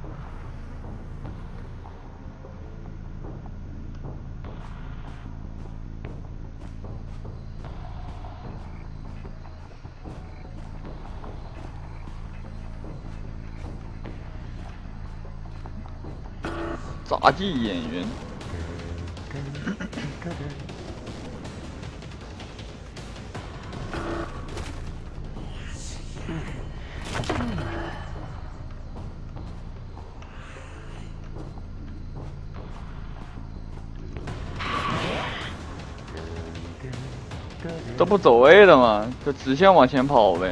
杂技演员。都不走位的嘛，就直线往前跑呗。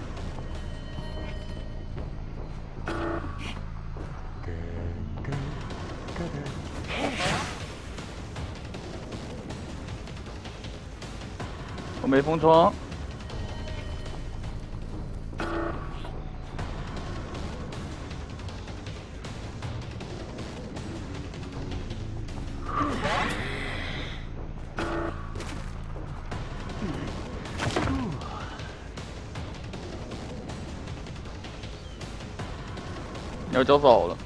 我没封窗。要交早了。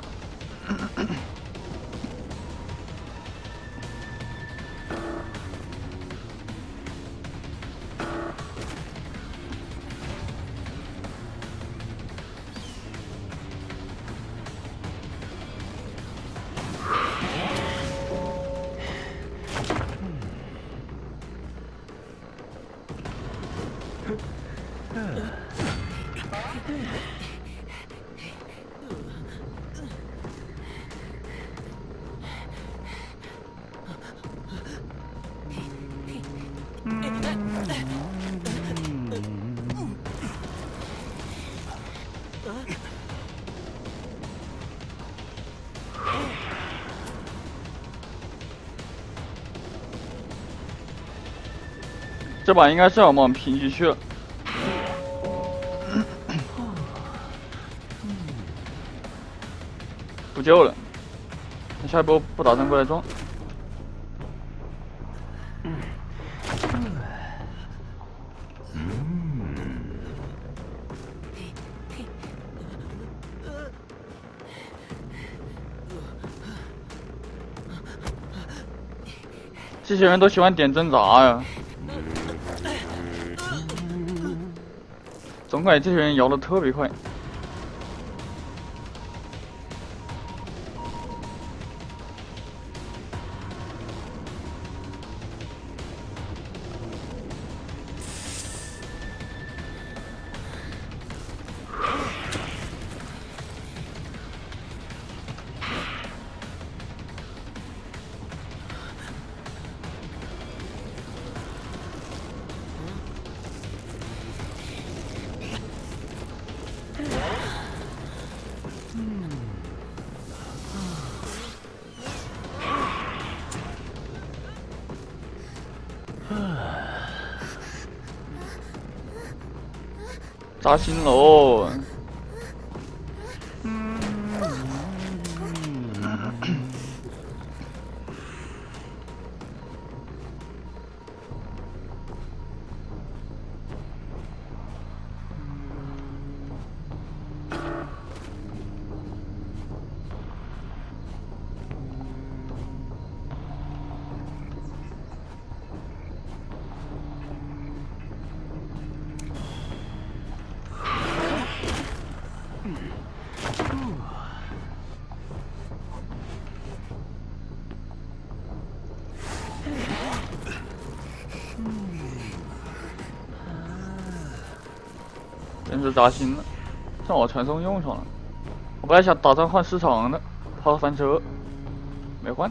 这把应该是要往平局去了。不救了，那下一波不打算过来撞。这些人都喜欢点挣扎呀。总感觉这些人摇的特别快。扎心喽！真是扎心了，正好传送用上了。我本来想打算换市场的，怕翻车，没换。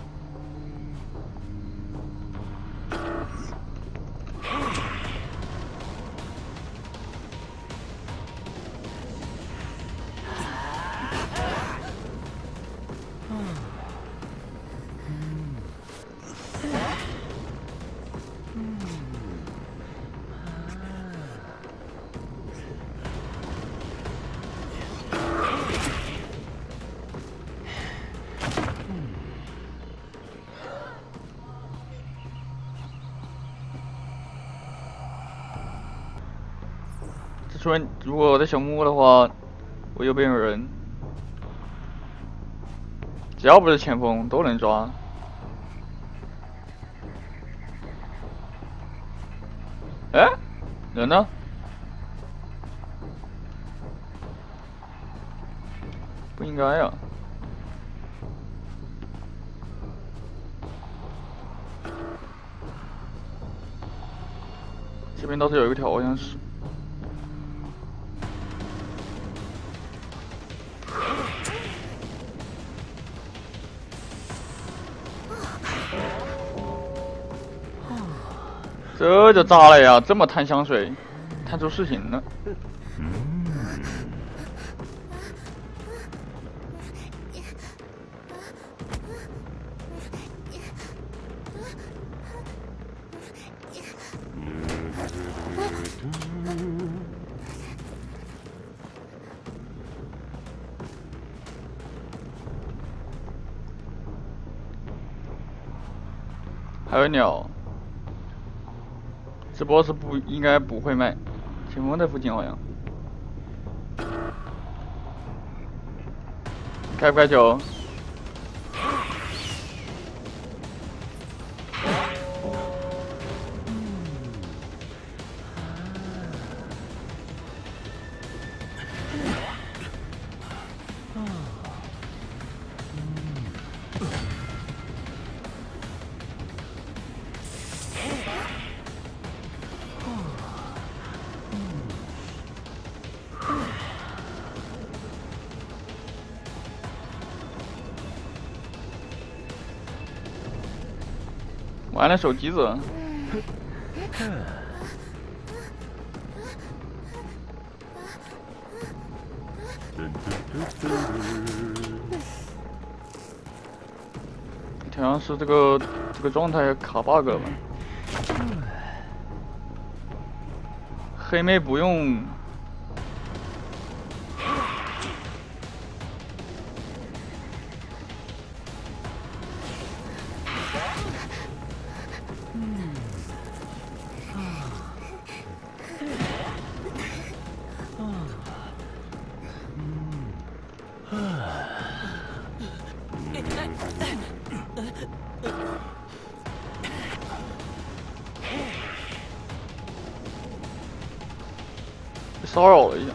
这说如果我在小木屋的话，我右边有人。 只要不是前锋都能抓。哎，人呢？不应该呀。这边倒是有一条，好像是。这就炸了呀！这么贪香水，贪出事情了。还有鸟，这波是应该不会卖，前锋在附近好像。开不开球？玩了手机子。好像是这个状态卡 bug 了吧？黑妹不用。被骚扰了一下。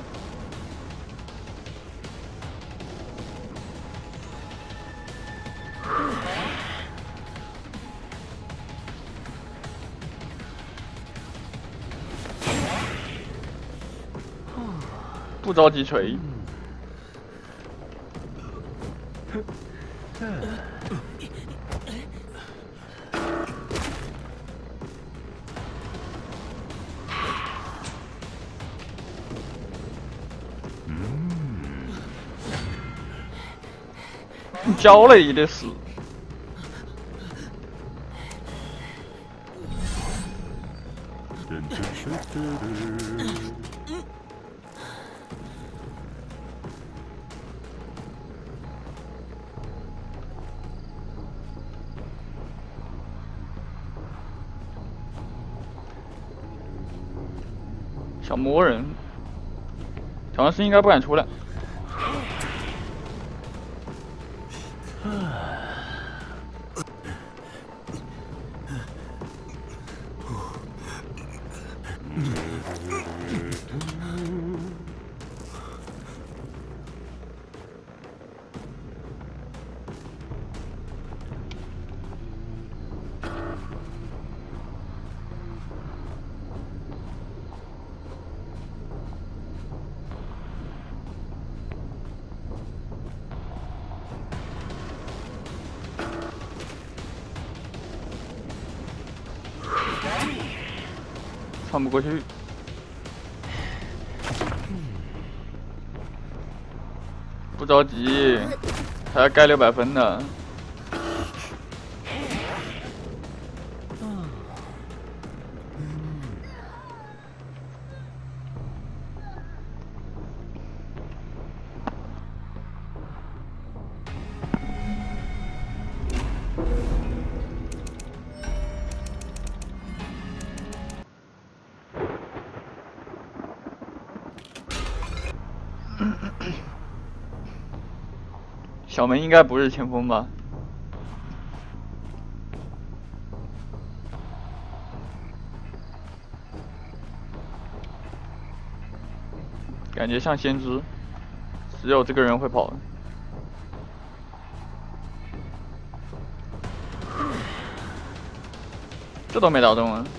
不着急锤。焦了也得死。小魔人，好像是应该不敢出来。穿不过去。不着急，还要盖600分呢。 小门应该不是前锋吧？感觉像先知，只有这个人会跑。这都没打中啊！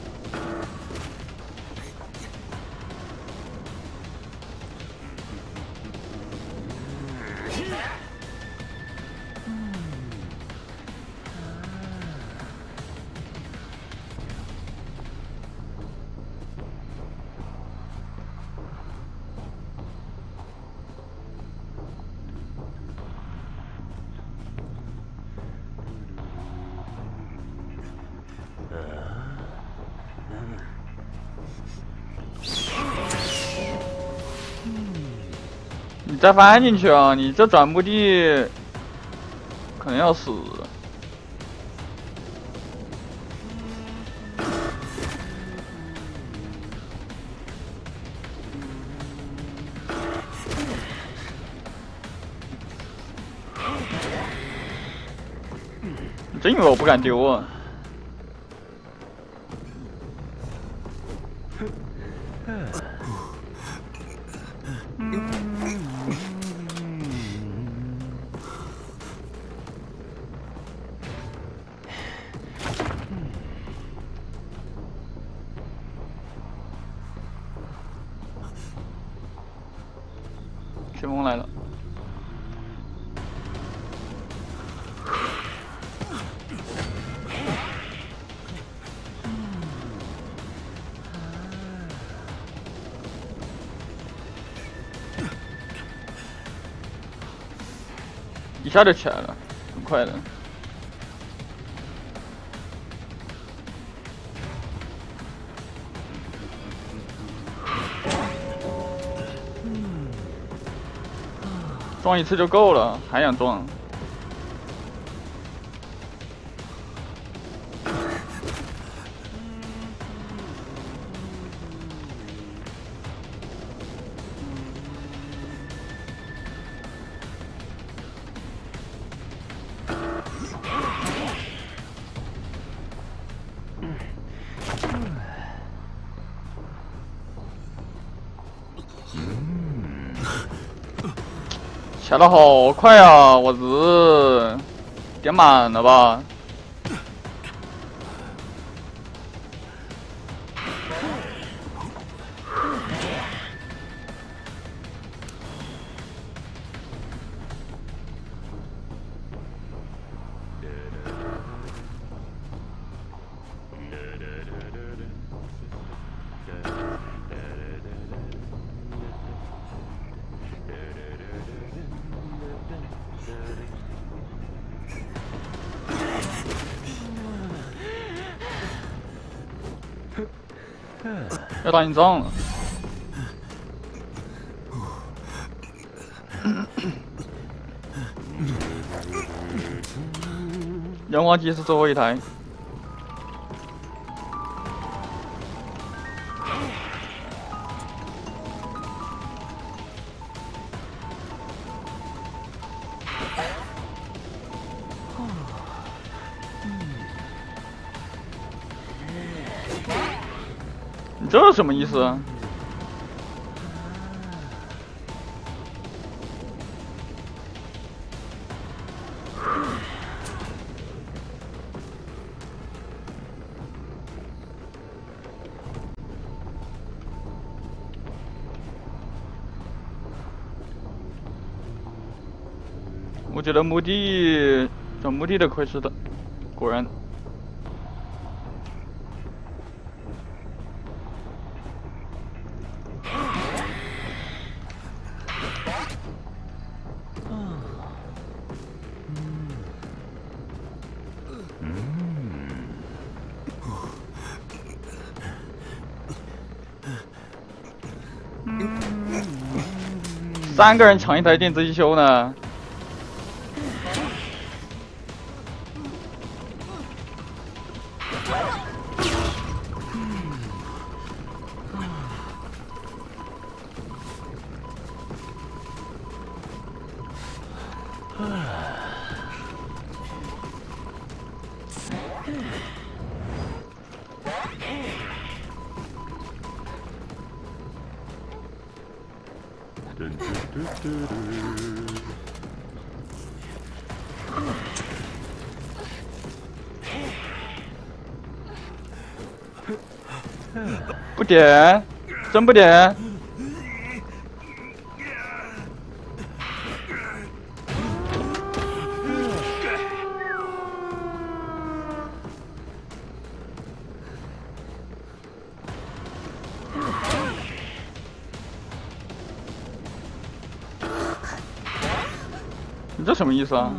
你再翻进去啊！你这转墓地可能要死。你真以为我不敢丢啊？旋风来了。一下就起来了，很快的。撞一次就够了，还想撞？下的好快啊！我日，点满了吧？要打硬仗了。阳光机是最后一台。你这什么意思啊？我觉得转墓地的亏是的，果然。3个人抢一台电子一修呢。 不点，真不点。你这什么意思啊？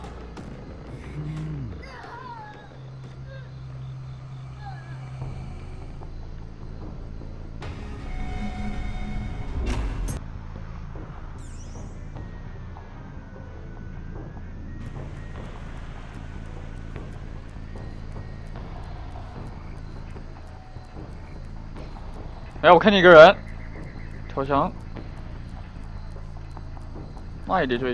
哎，我看见一个人，跳墙，那也得追。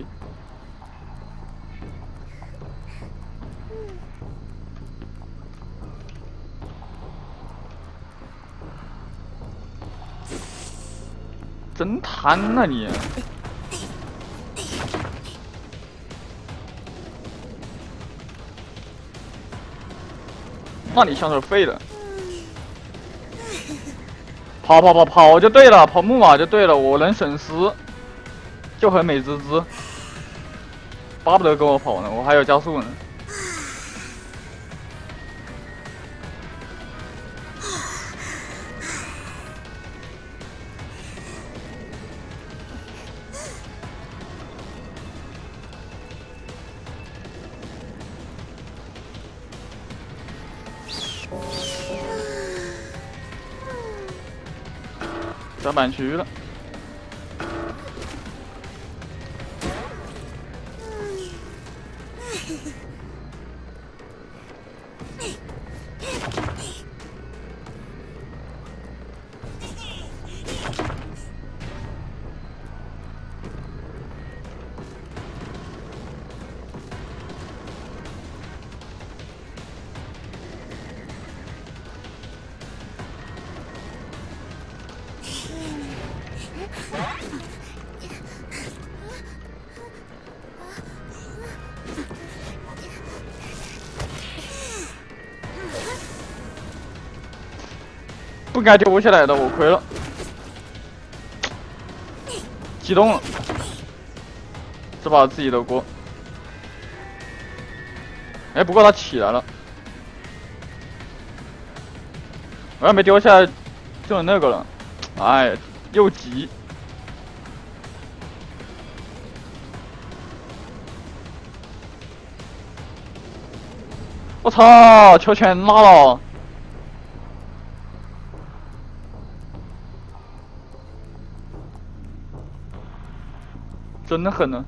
真贪呐你！那你像是废的。跑就对了，跑木马就对了，我能省时，就很美滋滋。巴不得跟我跑呢，我还有加速呢。转板区了。不该丢下来的，我亏了，激动了，自把自己的锅。哎，不过他起来了，我要没丢下来就有那个了，哎，又急。我操，球全拉了。真的狠呢！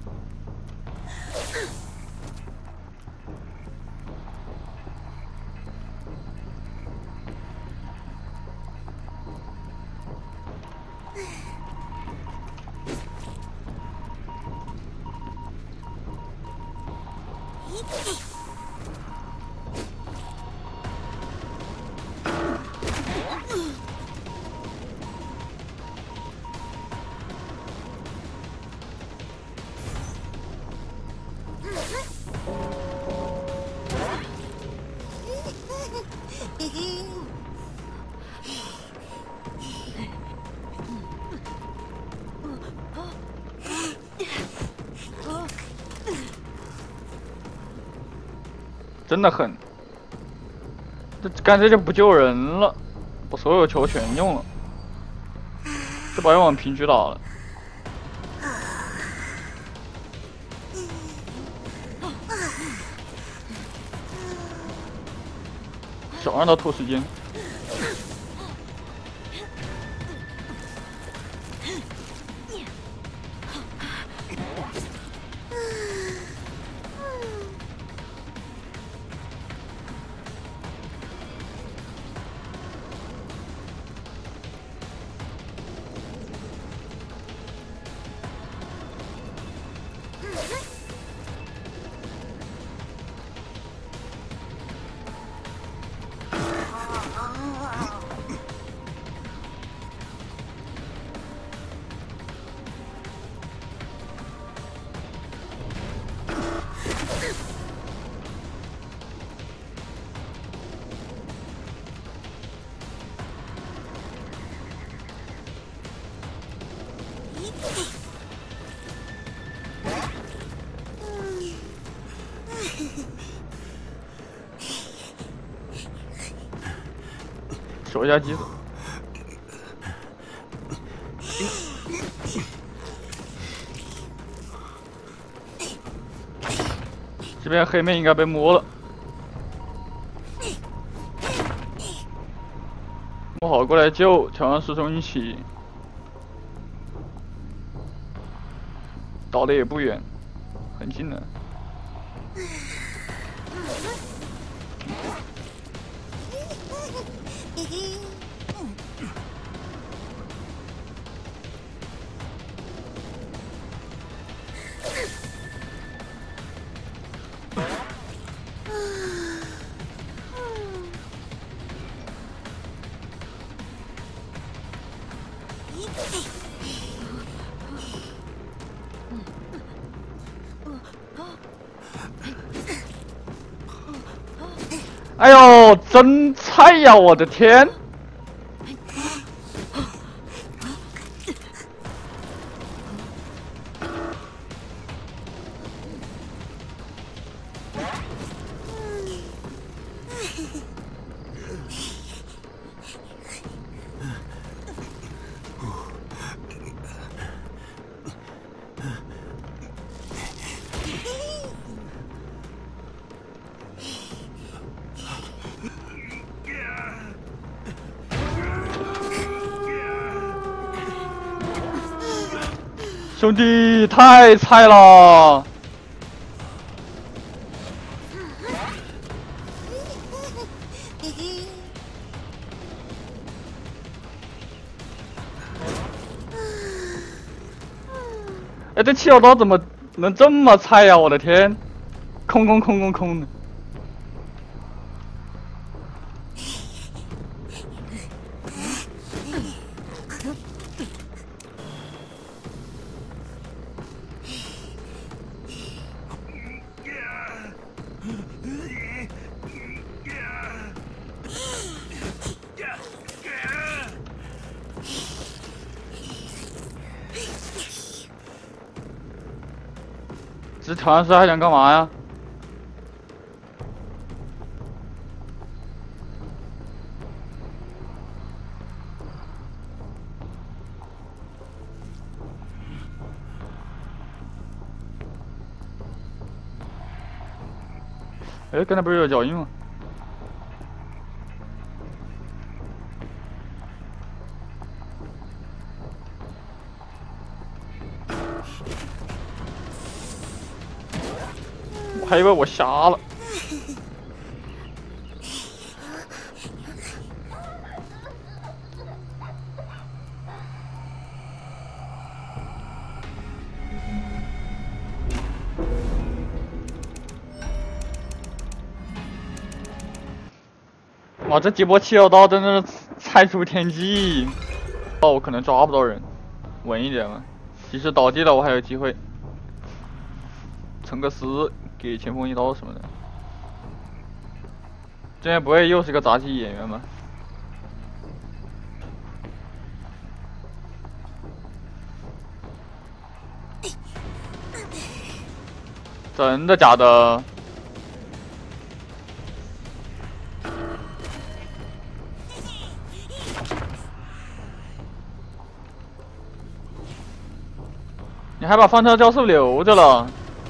真的狠，这干脆就不救人了，我所有球全用了，这把要往平局打了。少让他拖时间。 收一下机子。这边黑妹应该被摸了。我好过来救，调完输送引起，倒的也不远，很近了。哎呦，真菜呀！我的天！兄弟，太菜了！哎，这七小刀怎么能这么菜呀？我的天，空的。这调完师还想干嘛呀？哎，刚才不是有脚印吗？我还以为我瞎了。哇，这几波七小刀真的是菜出天际！哦，我可能抓不到人，稳一点嘛。即使倒地了，我还有机会撑个丝，给前锋一刀什么的。这边不会又是个杂技演员吗？真的假的？你还把方条教授留着了？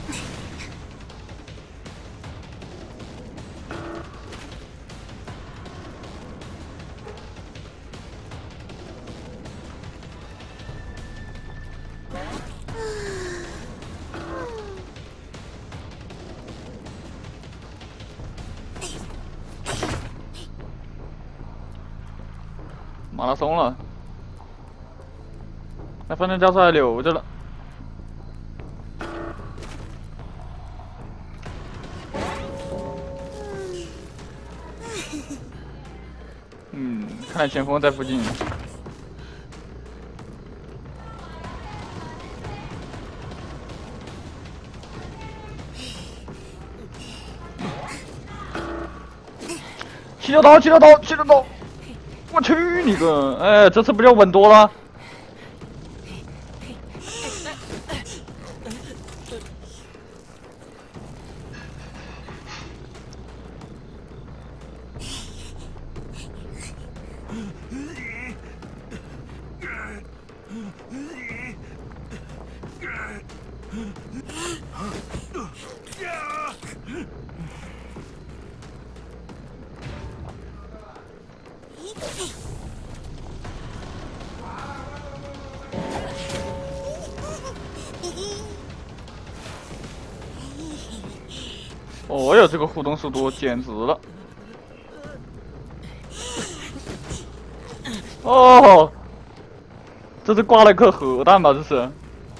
马拉松了，那方条教授还留着了。看来前锋在附近。七条刀！我去你个！哎，这次不就稳多了？ 哦哟，这个互动速度简直了！哦，这是挂了颗核弹吧？这是。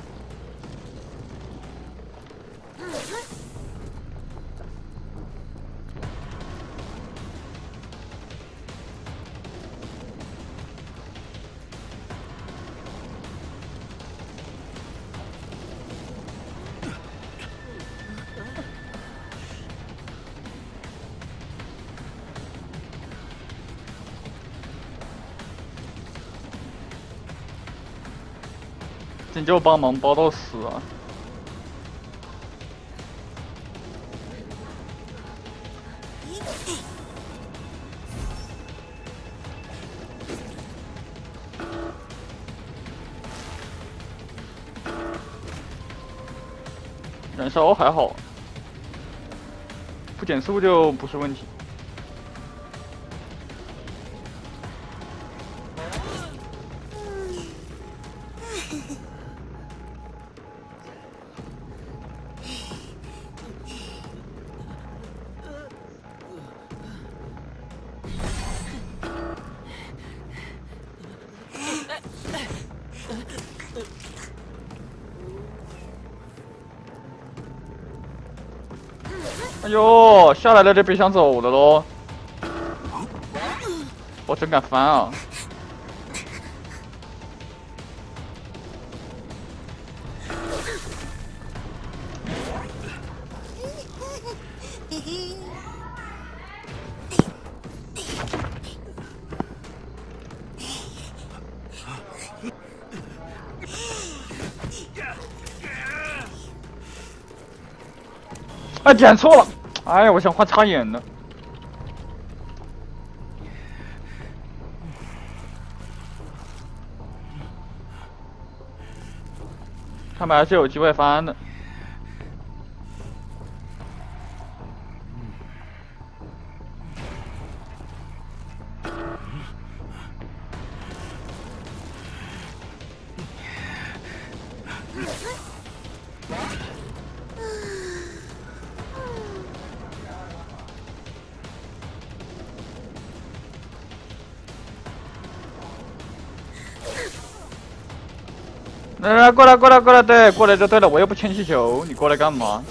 拯救帮忙包到死啊！燃烧还好，不减速就不是问题。哎呦，下来了就别想走了喽！我真敢翻啊！哎，点错了！哎呀，我想换插眼呢。他们还是有机会翻的。来，过来，过来，过来，对，过来就对了。我又不牵气球，你过来干嘛？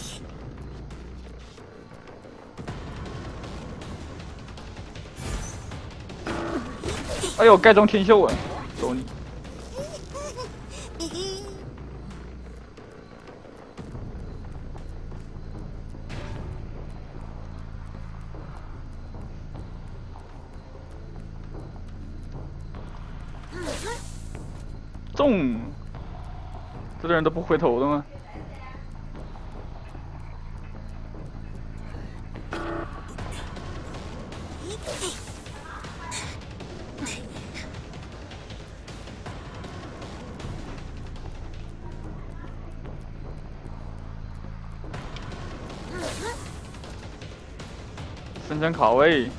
哎呦，盖中天秀啊，走你！中！这个人都不回头的吗？深圳卡位。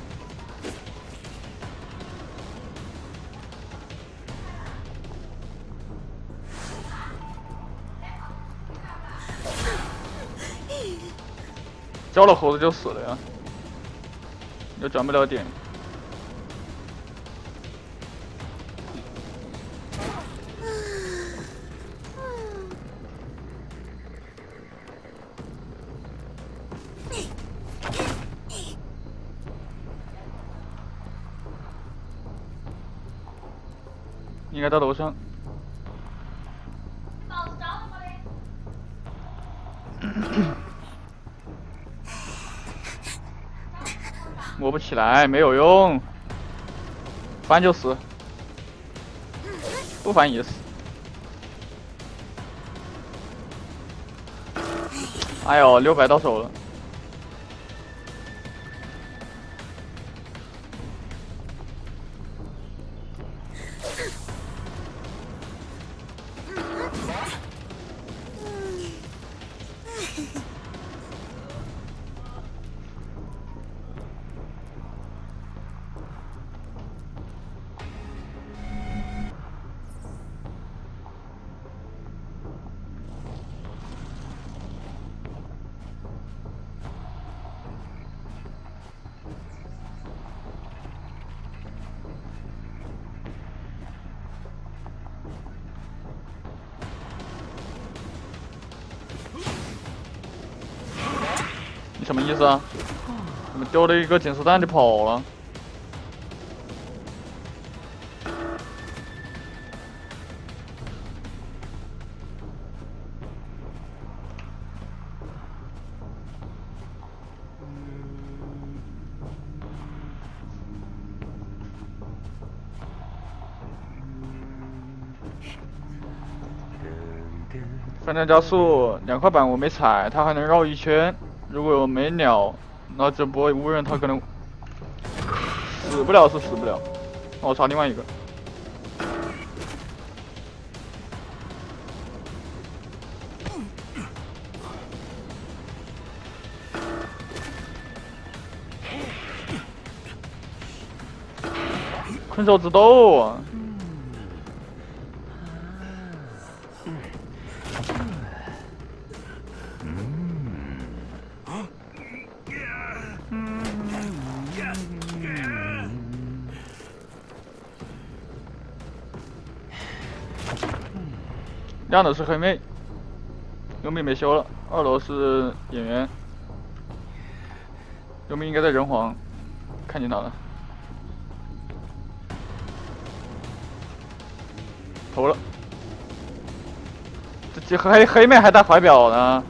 交了猴子就死了呀，又转不了点。应该到楼上。摸不起来，没有用，翻就死，不翻也死。哎呦，600到手了。 什么意思啊？怎么丢了一个警示弹就跑了？反正加速2块板我没踩，它还能绕一圈。如果我没鸟，那这波无人他可能死不了是死不了。那我查另外一个。困兽之斗啊！亮的是黑妹，优米没修了。2楼是演员，优米应该在人皇，看见他了，投了。这黑妹还带怀表呢。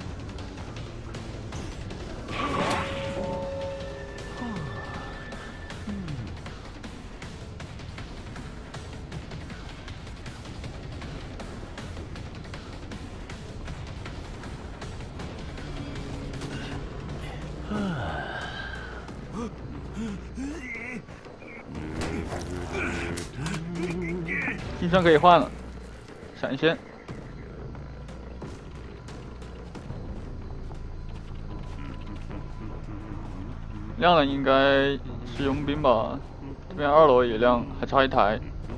金身可以换了，闪现。亮的应该是佣兵吧？这边2楼也亮，还差一台。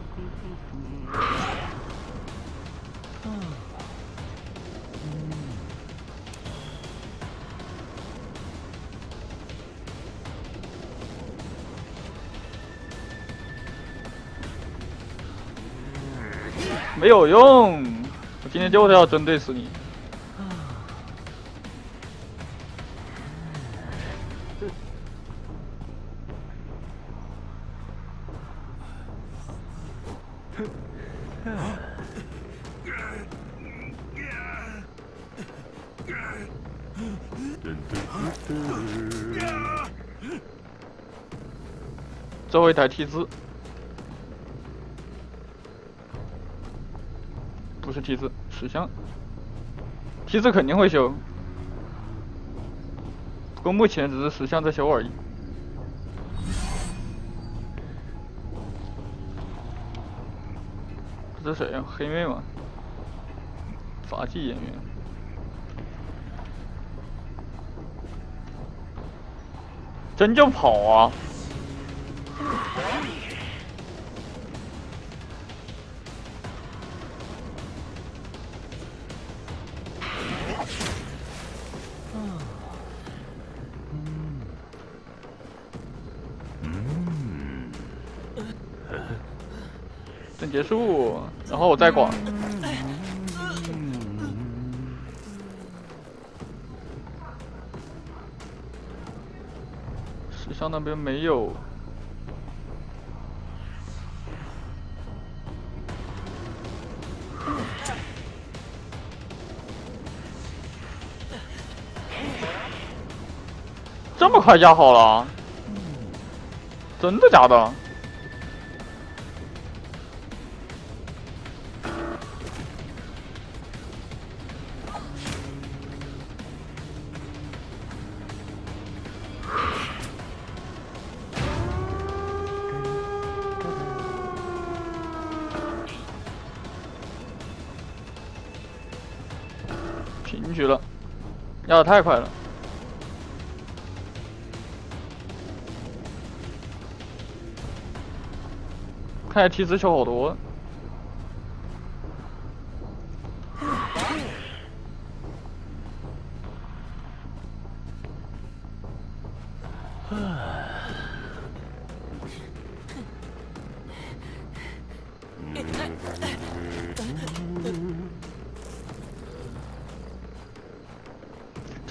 没有用，我今天就是要针对死你。最后一台梯子。不是梯子，石像。梯子肯定会修，不过目前只是石像在修而已。这是谁呀？黑妹吗？杂技演员。真就跑啊！等结束，然后我再广。石像那边没有。这么快加好了？真的假的？平局了，压得太快了。看来梯子修好多。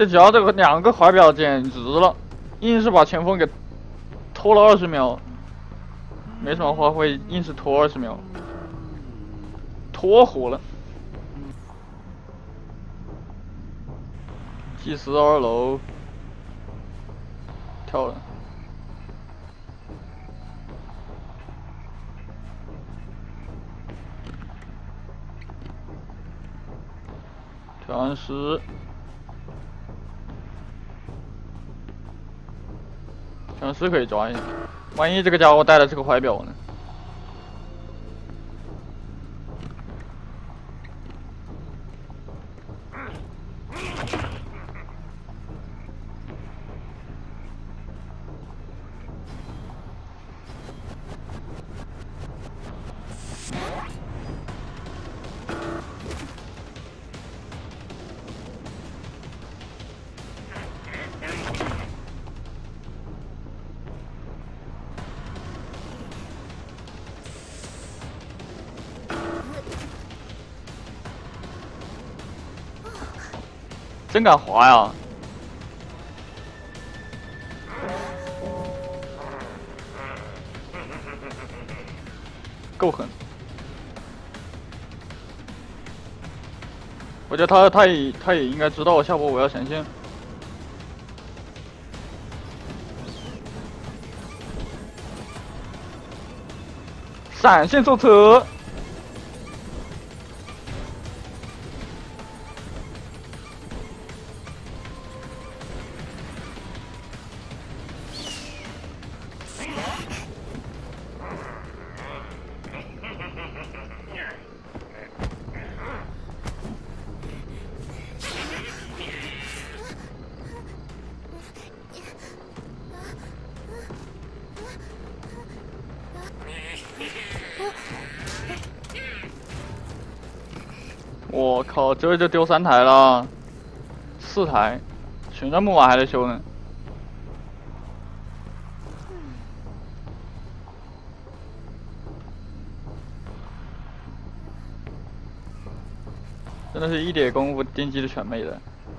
这只要这个2个怀表简直了，硬是把前锋给拖了20秒，没什么发挥，硬是拖20秒，拖活了。祭司2楼跳了。 调暗师，调暗师可以抓一下，万一这个家伙带的是个怀表呢？真敢滑呀！够狠！我觉得他也应该知道下波我要闪现。闪现受车。 我靠，这就丢3台了，4台，全站木马还在修呢。真的是一点功夫电击的全没了。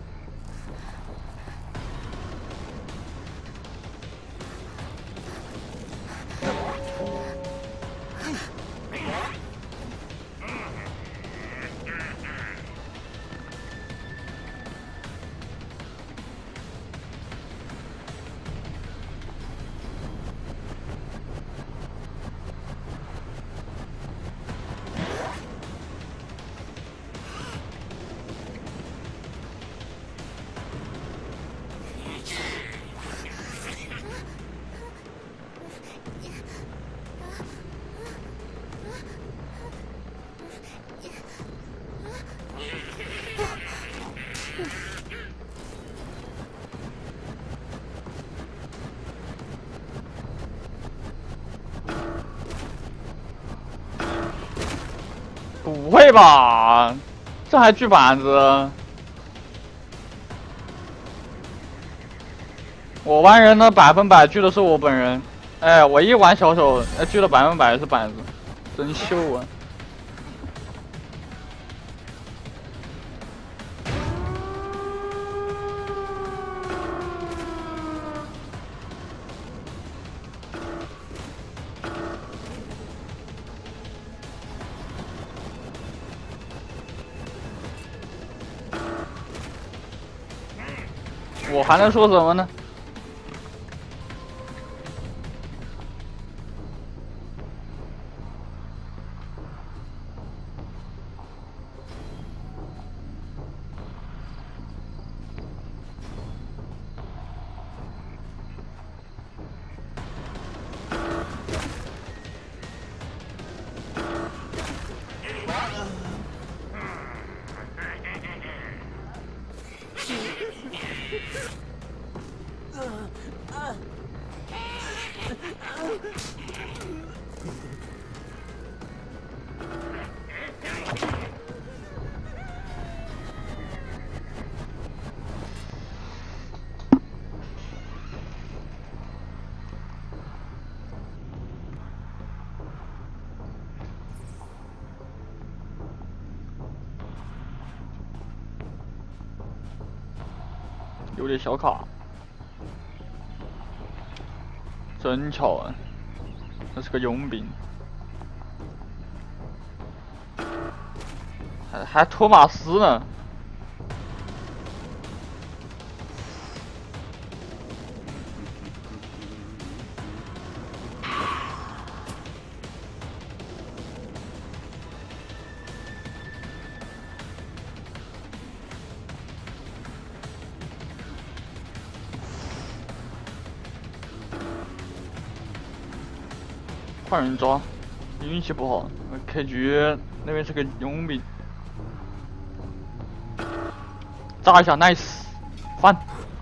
不会吧？这还锯板子？我玩人呢，100%锯的是我本人。哎，我一玩小手，锯的100%是板子，真秀啊！我还能说什么呢？ 有点小卡。真巧啊，那是个佣兵，还托马斯呢。换人抓，运气不好。开局那边是个佣兵，炸一下 ，nice， 翻，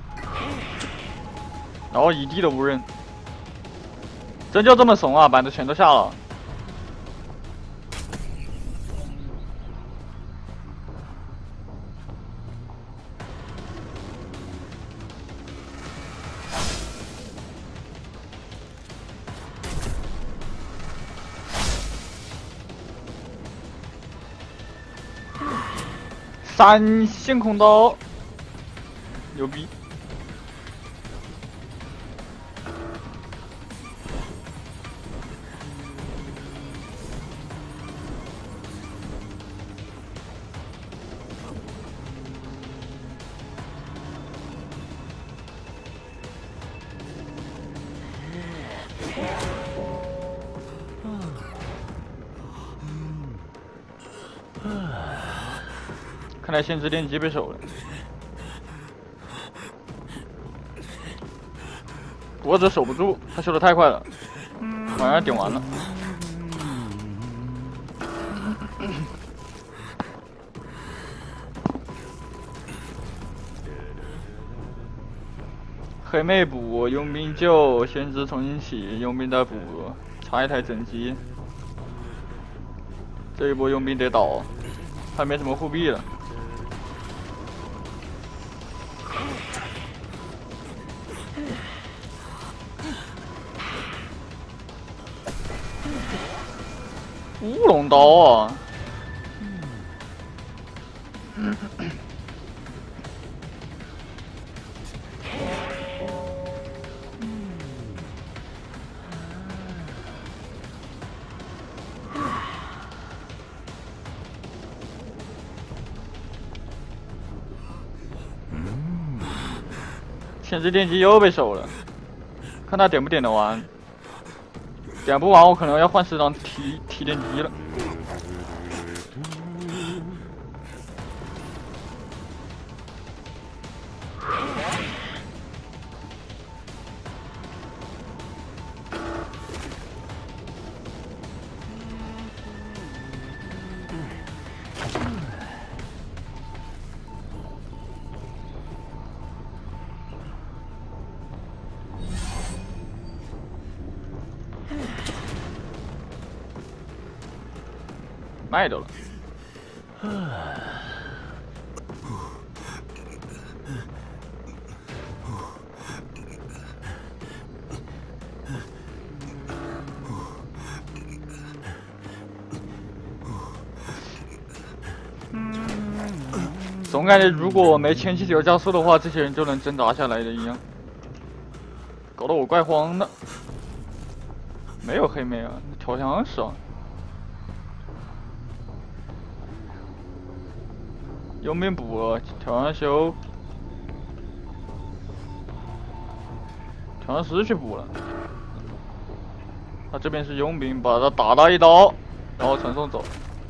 然后一地的无人，真就这么怂啊？板子全都下了。3线空刀，牛逼！看来限制电击被守了，不过这守不住，他修的太快了，马上点完了。黑妹补，佣兵救，先知重新起，佣兵再补，差一台整机。这一波佣兵得倒，他没什么护臂了。乌龙刀啊！限制电击又被守了，看他点不点得完。点不完，我可能要换市长提电机了。卖掉了。总感觉如果没前期有加速的话，这些人就能挣扎下来的一样，搞得我怪慌的。没有黑妹啊，调香是啊。佣兵补了，调香修，调香师去补了。他这边是佣兵，把他打了一刀，然后传送走。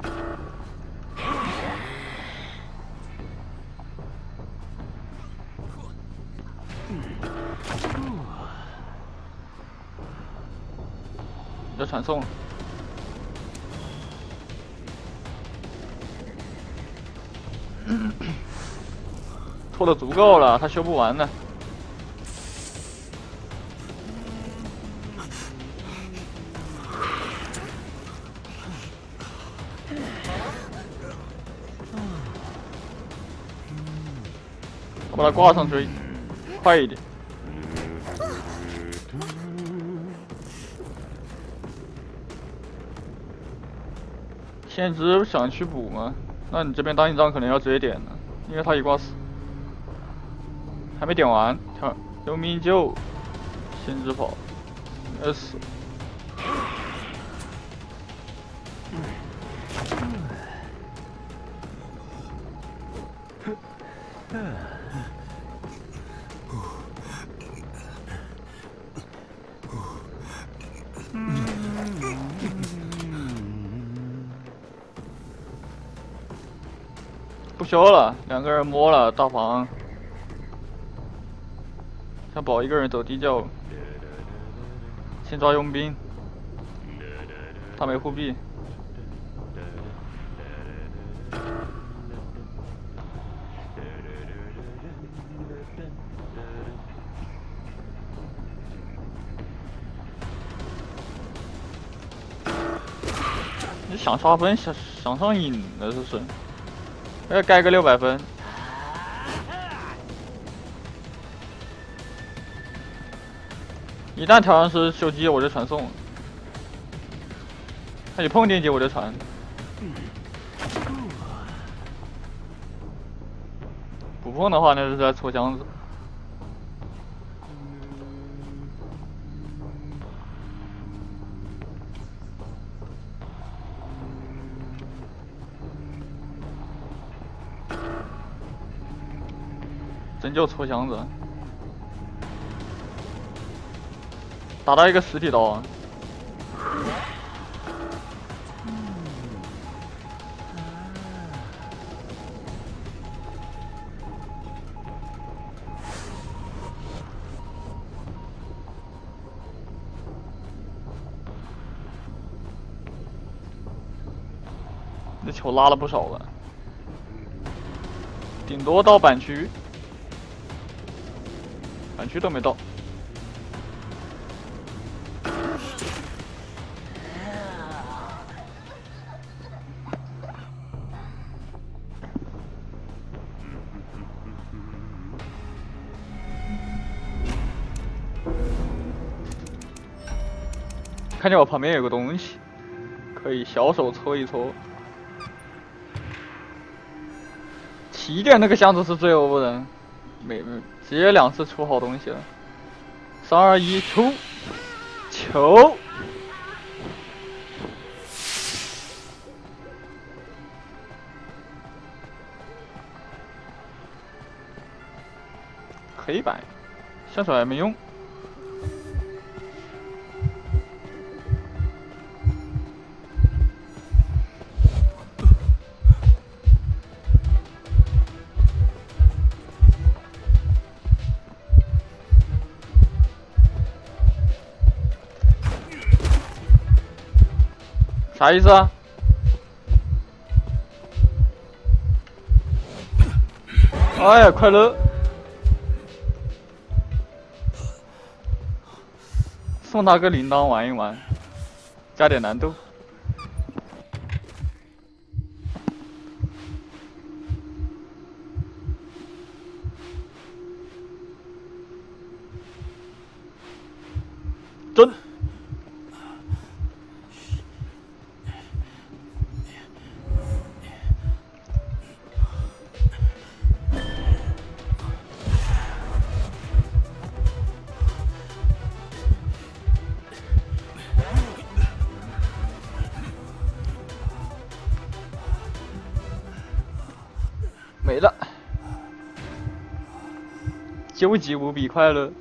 要传送了。拖的足够了，他修不完呢。我把它挂上追，快一点。先知想去补吗？那你这边当一张可能要追点了，因为他一挂死。 还没点完，有米酒，行之炮，S。不修了，2个人摸了大房，想保一个人走地窖，先抓佣兵，他没护臂。你想刷分，想上瘾了，这是。要盖个600分。一旦调上是秀机，我就传送。他一碰电机我就传。不碰的话，那是在搓箱子。真就搓箱子，打到一个实体刀。这球拉了不少了，顶多到板区。板区都没到，看见我旁边有个东西，可以小手搓一搓。起点那个箱子是最欧的，直接2次出好东西了。3、2、1，出球！黑白，下手还没用。啥意思啊？哎呀，快乐！送他个铃铛玩一玩，加点难度。真。没了，究极无比快乐。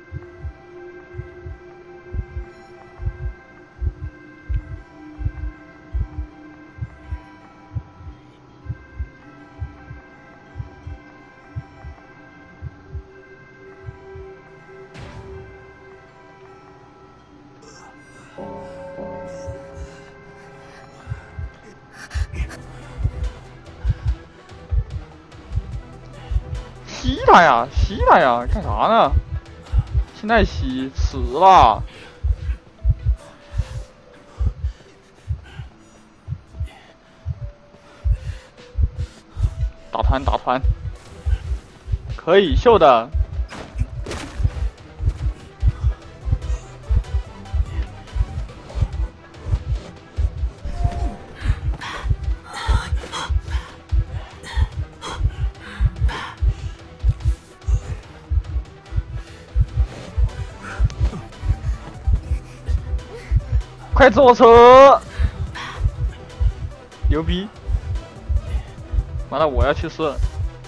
吸他呀，吸他呀，干啥呢？现在吸，迟了。打团，打团，可以秀的。 快坐车！牛逼！完了，我要去世了。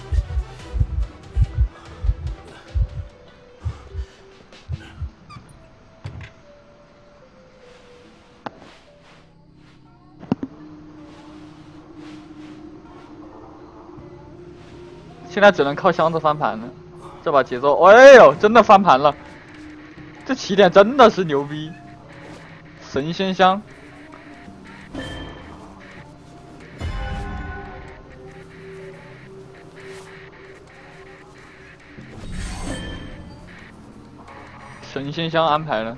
现在只能靠箱子翻盘了，这把节奏，哎呦，真的翻盘了！这起点真的是牛逼，神仙箱。神仙箱安排了。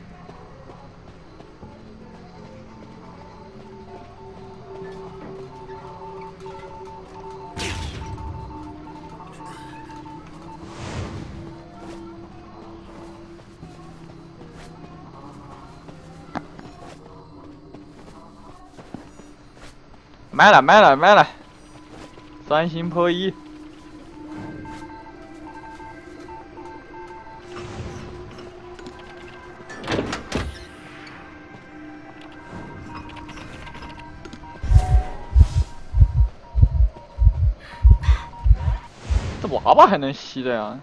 买了，3星破1。这娃娃还能吸的呀？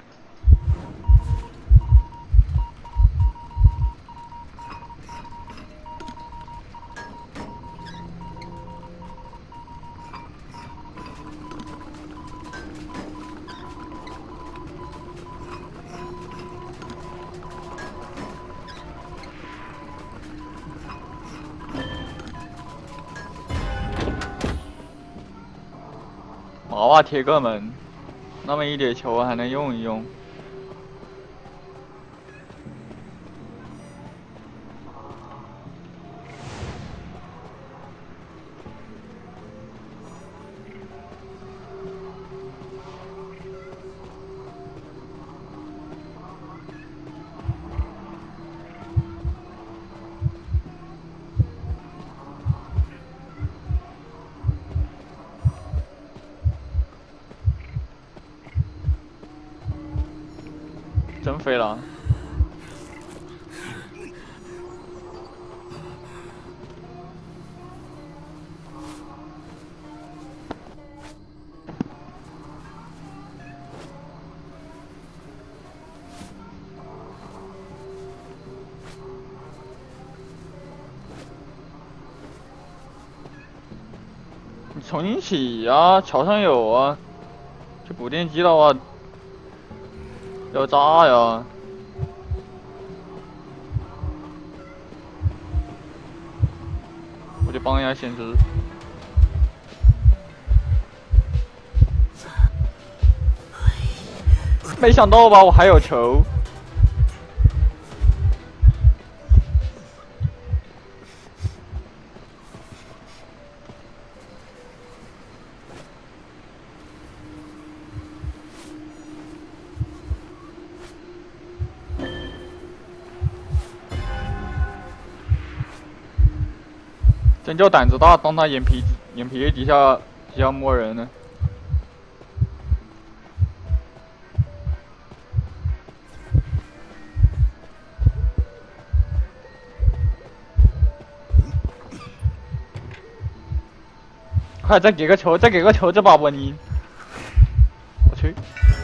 娃娃铁个门，那么一点球还能用一用。真飞了！你重新起啊，桥上有啊，去补电机的话。要炸呀！我去帮一下先知。没想到吧，我还有球。真叫胆子大，当他眼皮底下摸人呢。快再给个球，这把稳赢！我去。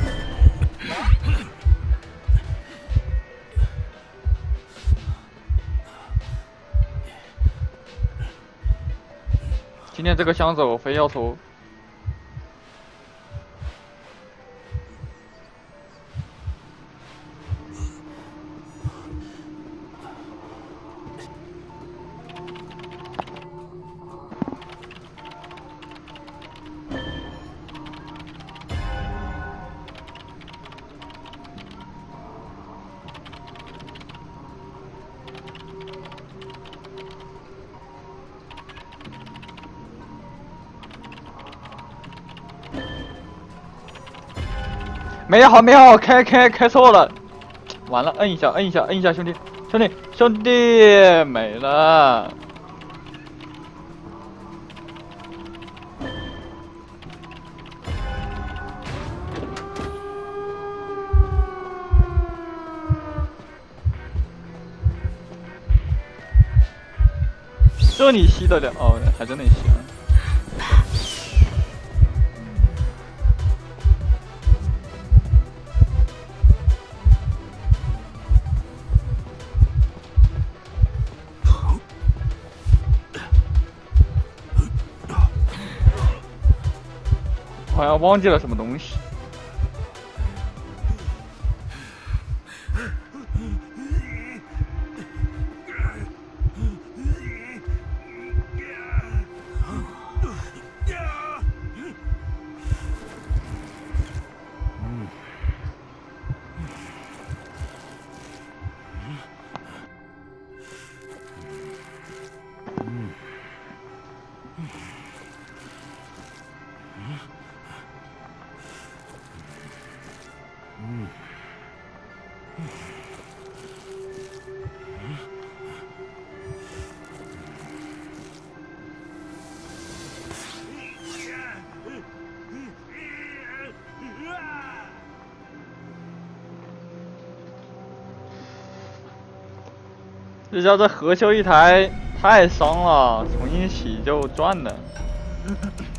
今天这个箱子我非要抽。没好，开错了，完了，摁一下，兄弟，没了。 这你吸得了？哦，还真能吸。好像忘记了什么东西。这叫这核修一台太伤了，重新洗就赚了。